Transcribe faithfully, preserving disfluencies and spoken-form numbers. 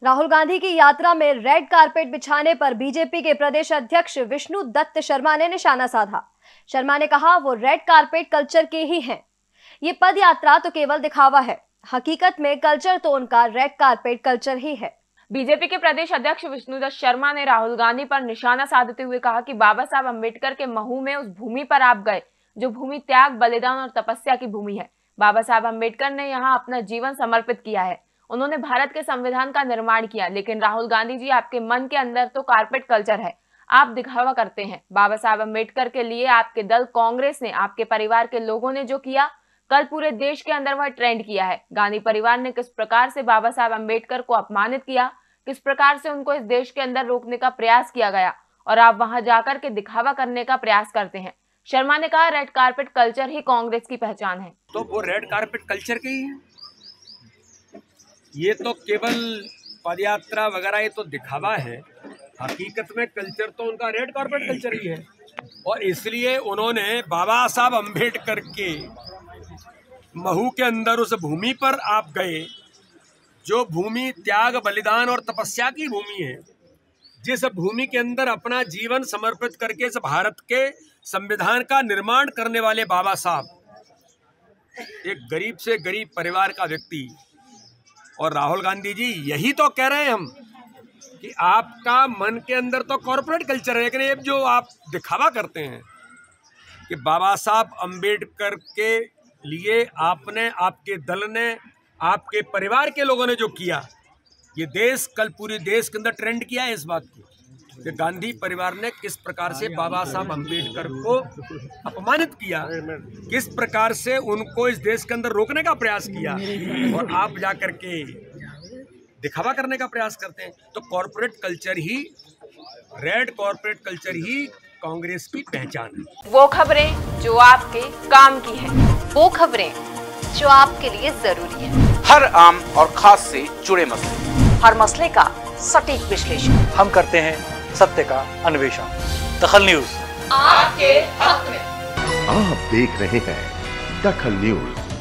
राहुल गांधी की यात्रा में रेड कारपेट बिछाने पर बीजेपी के प्रदेश अध्यक्ष विष्णु दत्त शर्मा ने निशाना साधा। शर्मा ने कहा वो रेड कारपेट कल्चर के ही हैं। ये पद यात्रा तो केवल दिखावा है, हकीकत में कल्चर तो उनका रेड कारपेट कल्चर ही है। बीजेपी के प्रदेश अध्यक्ष विष्णु दत्त शर्मा ने राहुल गांधी पर निशाना साधते हुए कहा कि बाबा साहब अम्बेडकर के महू में उस भूमि पर आप गए जो भूमि त्याग, बलिदान और तपस्या की भूमि है। बाबा साहब अम्बेडकर ने यहाँ अपना जीवन समर्पित किया है। उन्होंने भारत के संविधान का निर्माण किया, लेकिन राहुल गांधी जी आपके मन के अंदर तो कारपेट कल्चर है, आप दिखावा करते हैं। बाबा साहब अम्बेडकर के लिए आपके दल कांग्रेस ने, आपके परिवार के लोगों ने जो किया, कल पूरे देश के अंदर वह ट्रेंड किया है। गांधी परिवार ने किस प्रकार से बाबा साहब अम्बेडकर को अपमानित किया, किस प्रकार से उनको इस देश के अंदर रोकने का प्रयास किया गया, और आप वहां जाकर के दिखावा करने का प्रयास करते हैं। शर्मा ने कहा रेड कारपेट कल्चर ही कांग्रेस की पहचान है। तो वो रेड कारपेट कल्चर के ही है। ये तो केवल पदयात्रा वगैरह ये तो दिखावा है, हकीकत में कल्चर तो उनका रेड कारपेट कल्चर ही है। और इसलिए उन्होंने बाबा साहब अम्बेडकर के महू के अंदर उस भूमि पर आप गए जो भूमि त्याग, बलिदान और तपस्या की भूमि है, जिस भूमि के अंदर अपना जीवन समर्पित करके इस भारत के संविधान का निर्माण करने वाले बाबा साहब, एक गरीब से गरीब परिवार का व्यक्ति। और राहुल गांधी जी यही तो कह रहे हैं हम कि आपका मन के अंदर तो कॉर्पोरेट कल्चर है, लेकिन ये जो आप दिखावा करते हैं कि बाबा साहब अम्बेडकर के लिए आपने, आपके दल ने, आपके परिवार के लोगों ने जो किया, ये देश कल पूरे देश के अंदर ट्रेंड किया है इस बात की कि गांधी परिवार ने किस प्रकार से बाबा साहब अम्बेडकर को अपमानित किया, किस प्रकार से उनको इस देश के अंदर रोकने का प्रयास किया, और आप जाकर के दिखावा करने का प्रयास करते हैं। तो कॉर्पोरेट कल्चर ही, रेड कॉर्पोरेट कल्चर ही कांग्रेस की पहचान है। वो खबरें जो आपके काम की है, वो खबरें जो आपके लिए जरूरी है, हर आम और खास से जुड़े मसले, हर मसले का सटीक विश्लेषण हम करते हैं, सत्य का अन्वेषण। दखल न्यूज आपके हक में। आप देख रहे हैं दखल न्यूज।